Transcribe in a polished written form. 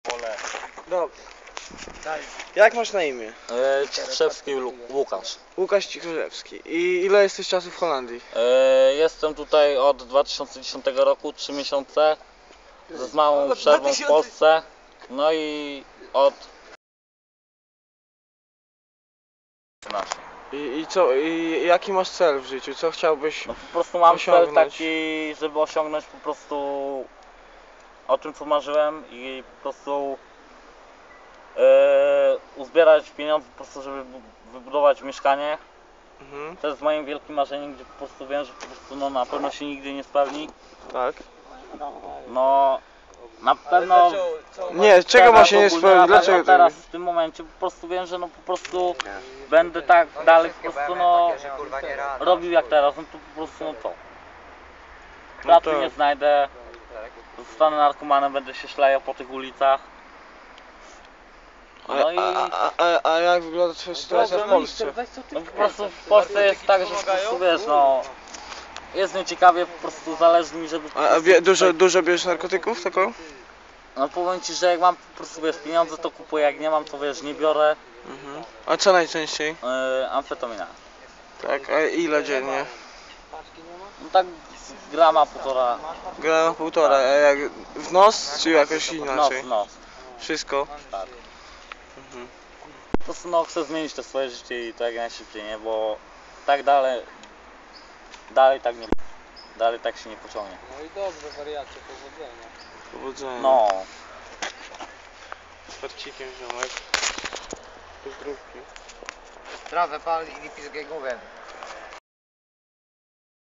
pole. Dobra. Jak masz na imię? Cichrzewski Łukasz. Łukasz Cichrzewski. I ile jesteś czasu w Holandii? Jestem tutaj od 2010 roku, 3 miesiące. Z małą przerwą w Polsce. No i od... I co? I jaki masz cel w życiu? Co chciałbyś No po prostu mam cel osiągnąć? taki, żeby osiągnąć po prostu o tym, co marzyłem i po prostu uzbierać pieniądze po prostu, żeby wybudować mieszkanie. To jest moim wielkim marzeniem, gdzie po prostu wiem, że po prostu no, na pewno się nigdy nie spełni. Tak. No na pewno... Nie, czego ma się nie spełnić? Dlaczego teraz w tym momencie po prostu wiem, że no po prostu będę tak dalej po prostu no robił jak teraz, no to po prostu no to. Pracy nie znajdę, zostanę narkomanem, będę się szlajał po tych ulicach. No i A jak wygląda twoja sytuacja w Polsce? no po prostu w Polsce jest tak, że po prostu wiesz no jest nieciekawie, po prostu zależy mi, żeby... Dużo bierzesz narkotyków taką? No powiem ci, że jak mam po prostu wiesz pieniądze to kupuję, jak nie mam to wiesz nie biorę. A co najczęściej? Amfetamina. Tak, a ile dziennie? No tak grama, półtora. Grama półtora, a jak w nos czy jakoś inaczej? W nos. Wszystko? Tak. Po prostu no chcę zmienić to swoje życie i to jak najszybciej, nie? Bo tak dalej tak nie, dalej tak się nie pociągnie. No i dobrze, wariacie, powodzenia. Powodzenia. No. Z parcikiem ziomek. Pozdrówki. Trawę pal i pizgę głowę.